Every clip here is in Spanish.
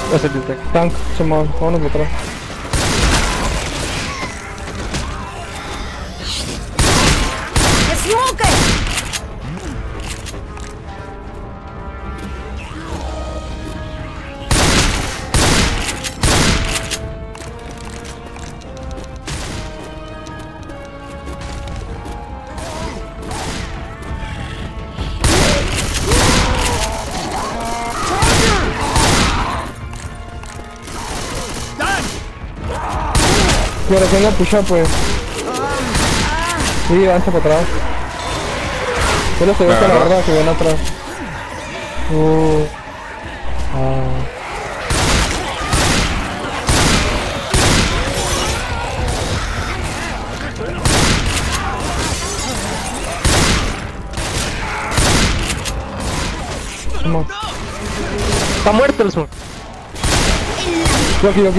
Ya se dice. Tank, Simón, vámonos por atrás. ¡Smoker! Pero tengo push-up, pues. Sí, avanza para atrás. Solo se ve que la verdad que viene atrás. Simón. Está muerto el Smoke. Yo aquí.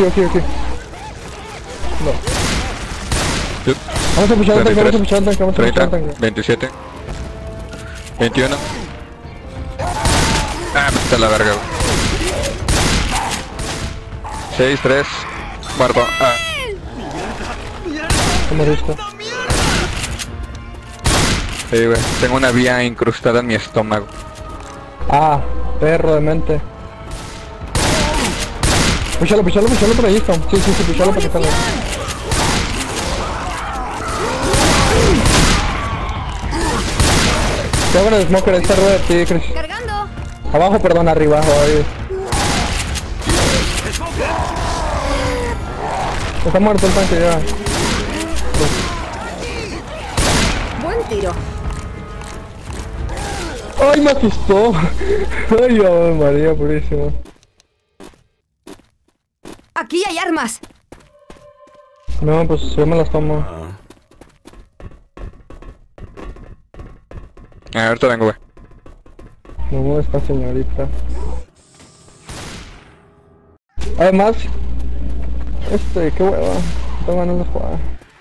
No. Yo- Vamos a pushar el tanque, 33, vamos a pushar el tanque, vamos a pushar 30, el tanque. 27, 21. Ah, me está la verga, güey. 6, 3, muerto. Ah, ¿Cómo listo? sí, güey. Tengo una vía incrustada en mi estómago. Ah, perro de mente. Pushalo por ahí, Tom. Sí, pushalo para que salga. Te hago el smoker, esta rueda de ti, Chris. ¡Cargando! Abajo, perdón, arriba, abajo, ahí. Está muerto el tanque ya. Buen tiro. ¡Ay, me asustó! ¡Ay, Ave María, purísimo! Aquí hay armas. No, pues yo me las tomo. Ahorita vengo, güey. No, esta señorita. Además, qué hueva. Tengo ganas de jugar.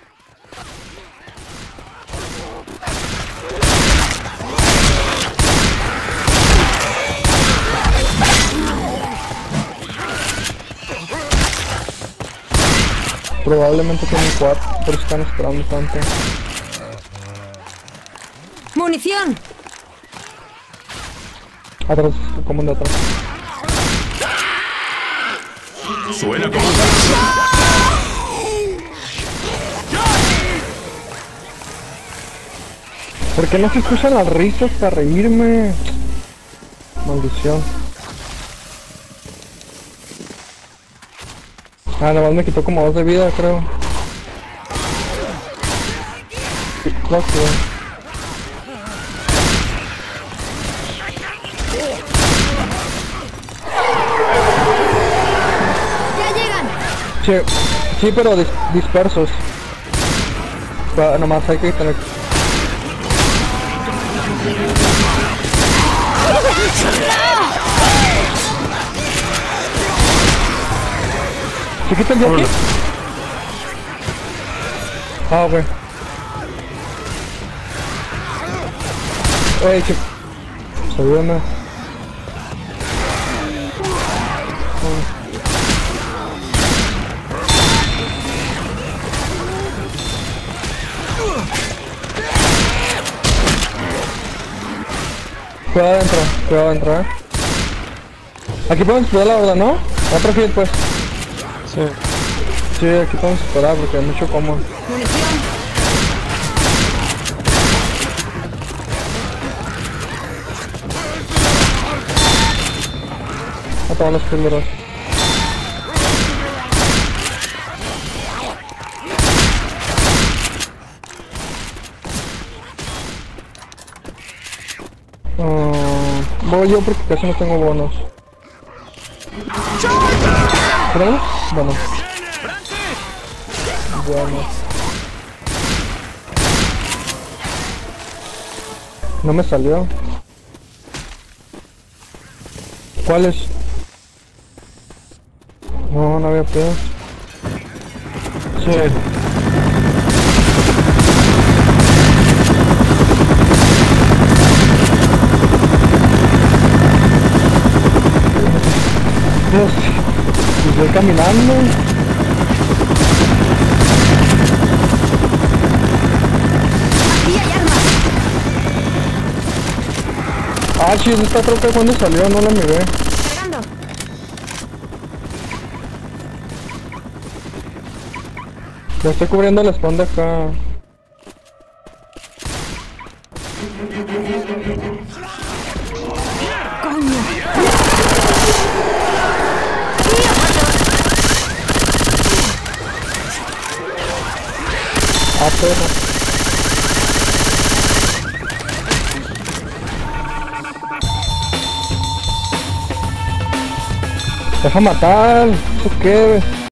Probablemente tienen 4, por eso están esperando tanto. ¡Munición! Atrás, como de atrás. Suena como ¿Por qué no se escuchan las risas para reírme? Maldición. Ah, nada más me quitó como 2 de vida, creo. Clock, ¡Ya llegan! sí, pero dispersos. Nomás hay que tener... ¿Se quita el de aquí? Ah, ok. Ey, che... Ayúdame. Cuidado adentro, Aquí podemos esperar la verdad, ¿no? Otro hit, pues. Sí. Sí, aquí podemos esperar porque hay mucho como. ¡Munición! A todos los primeros. Voy yo porque casi no tengo bonos. ¿Tenemos? Bueno. Bueno. No me salió. ¿Cuál es? No, no había pedo. Sí. Voy caminando. Aquí hay armas. Ah, chis, esta troca cuando salió, no la miré. Cargando. Le estoy cubriendo la espalda acá. Coño. Ah, perro. Deja matar. ¿Eso qué?